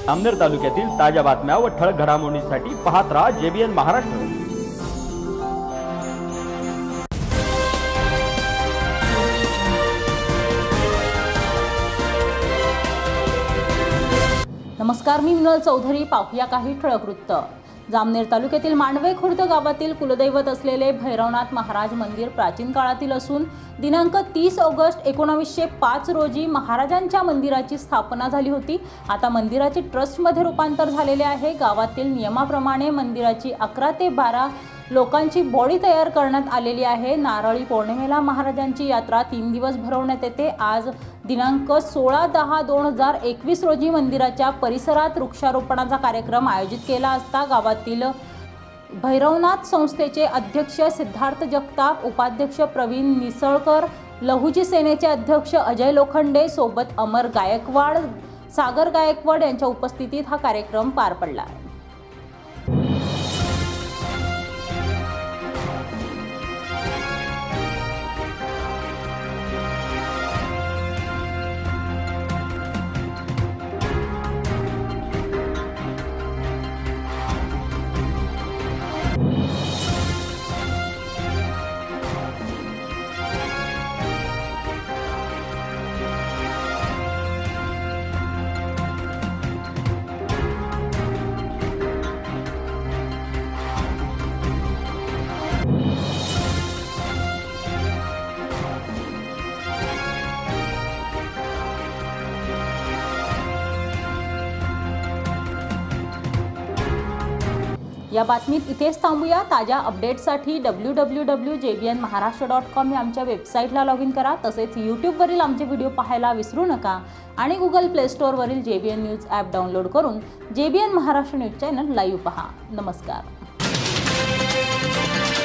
जामनेर तालुक्यातील ताज्या बातम्या व ठळक घडामोडींसाठी पाहत राहा JBN महाराष्ट्र। नमस्कार, मी मिनल चौधरी। पाहूया काही ठळक वृत्त। जामनेर तालुक्यातील मांडवे खुर्द गावातील कुलदैवत असलेले भैरवनाथ महाराज मंदिर प्राचीन काळातील असून दिनांक 30 ऑगस्ट 1905 रोजी महाराजांच्या मंदिराची स्थापना झाली होती। आता मंदिराचे ट्रस्टमध्ये रूपांतर झालेले आहे। गावातील नियमाप्रमाणे मंदिराची 11 ते 12 लोकांची बॉडी तयार करण्यात आलेली आहे। नारळी पौर्णिमेला महाराजांची यात्रा 3 दिवस भरवण्यात येते। आज दिनांक 16/10/2021 रोजी मंदिराच्या परिसरात वृक्षारोपणाचा कार्यक्रम आयोजित केला असता गावातील भैरवनाथ संस्थेचे अध्यक्ष सिद्धार्थ जगताप, उपाध्यक्ष प्रवीण निसळकर, लहुजी सेनेचे अध्यक्ष अजय लोखंडे सोबत अमर गायकवाड, सागर गायकवाड यांच्या उपस्थितीत हा कार्यक्रम पार पडला। या बातमीत इथेच थांबूया। ताज्या अपडेट्ससाठी www.jbnmaharashtra.com या आमच्या वेबसाईटला लॉग इन करा। तसेच यूट्यूबवरील आमचे व्हिडिओ पाहायला विसरू नका आणि गुगल प्ले स्टोअरवरील JBN न्यूज ॲप डाउनलोड करून JBN Maharashtra news channel live पहा। नमस्कार।